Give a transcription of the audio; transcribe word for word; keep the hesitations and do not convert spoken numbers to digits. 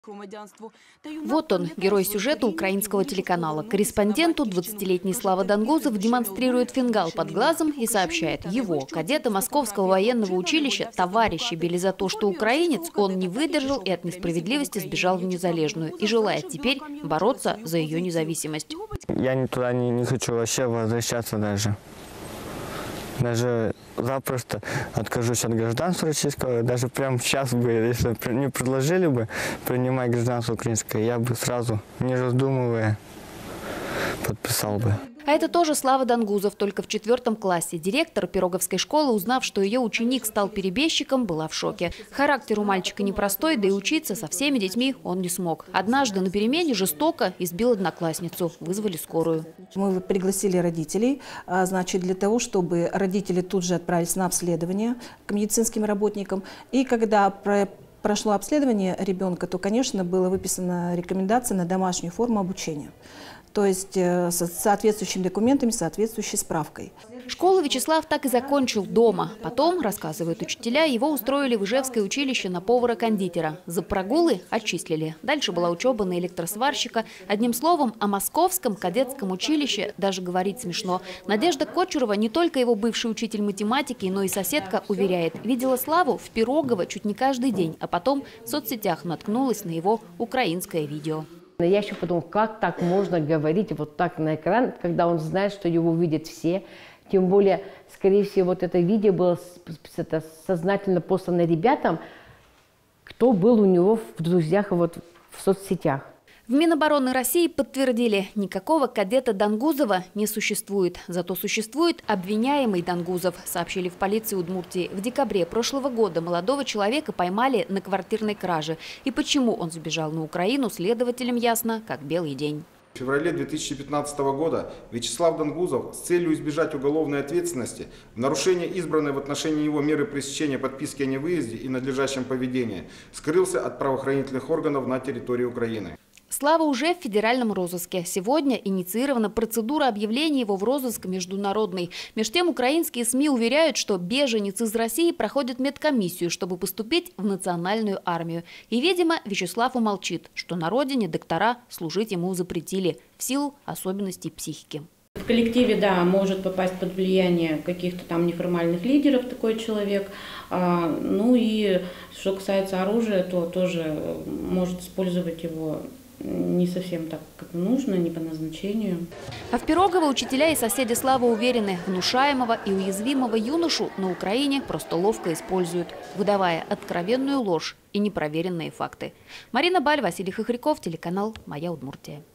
Вот он, герой сюжета украинского телеканала. Корреспонденту двадцатилетний Слава Дангузов демонстрирует фингал под глазом и сообщает: его, кадета Московского военного училища, товарищи били за то, что украинец, он не выдержал и от несправедливости сбежал в Незалежную и желает теперь бороться за ее независимость. Я туда не, не хочу вообще возвращаться даже. Даже запросто откажусь от гражданства российского. Даже прямо сейчас бы, если не предложили бы принимать гражданство украинское, я бы сразу, не раздумывая, подписал бы. А это тоже Слава Дангузов, только в четвертом классе. Директор Пироговской школы, узнав, что ее ученик стал перебежчиком, была в шоке. Характер у мальчика непростой, да и учиться со всеми детьми он не смог. Однажды на перемене жестоко избил одноклассницу. Вызвали скорую. Мы пригласили родителей, значит, для того, чтобы родители тут же отправились на обследование к медицинским работникам. И когда про прошло обследование ребенка, то, конечно, была выписана рекомендация на домашнюю форму обучения. То есть с соответствующими документами, соответствующей справкой. Школу Вячеслав так и закончил дома. Потом, рассказывают учителя, его устроили в Ижевское училище на повара-кондитера. За прогулы отчислили. Дальше была учеба на электросварщика. Одним словом, о московском кадетском училище даже говорить смешно. Надежда Кочурова, не только его бывший учитель математики, но и соседка, уверяет, видела Славу в Пирогово чуть не каждый день, а потом в соцсетях наткнулась на его украинское видео. Я еще подумала, как так можно говорить вот так на экран, когда он знает, что его видят все. Тем более, скорее всего, вот это видео было это сознательно послано ребятам, кто был у него в друзьях вот в соцсетях. В Минобороны России подтвердили, никакого кадета Дангузова не существует. Зато существует обвиняемый Дангузов, сообщили в полиции Удмуртии. В декабре прошлого года молодого человека поймали на квартирной краже. И почему он сбежал на Украину, следователям ясно, как белый день. В феврале две тысячи пятнадцатого года Вячеслав Дангузов с целью избежать уголовной ответственности в нарушение избранной в отношении него меры пресечения подписки о невыезде и надлежащем поведении скрылся от правоохранительных органов на территории Украины. Слава уже в федеральном розыске. Сегодня инициирована процедура объявления его в розыск международный. Между тем, украинские СМИ уверяют, что беженец из России проходит медкомиссию, чтобы поступить в национальную армию. И, видимо, Вячеслав умолчит, что на родине доктора служить ему запретили в силу особенностей психики. В коллективе, да, может попасть под влияние каких-то там неформальных лидеров такой человек. А, ну и что касается оружия, то тоже может использовать его не совсем так, как нужно, не по назначению. А в Пирогово учителя и соседи Славы уверены, внушаемого и уязвимого юношу на Украине просто ловко используют, выдавая откровенную ложь и непроверенные факты. Марина Баль, Василий Хохряков, телеканал «Моя Удмуртия».